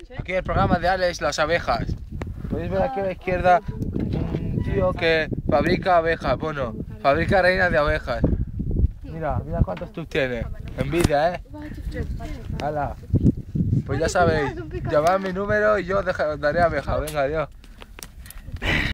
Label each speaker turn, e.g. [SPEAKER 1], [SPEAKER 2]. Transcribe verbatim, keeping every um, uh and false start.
[SPEAKER 1] Aquí el programa de Alex, las abejas. Podéis ver aquí a la izquierda un tío que fabrica abejas, bueno, fabrica reinas de abejas. Mira, mira cuántos tú tienes. Envidia, ¿eh? Hala. Pues ya sabéis, llamad mi número y yo os daré abejas. Venga, adiós.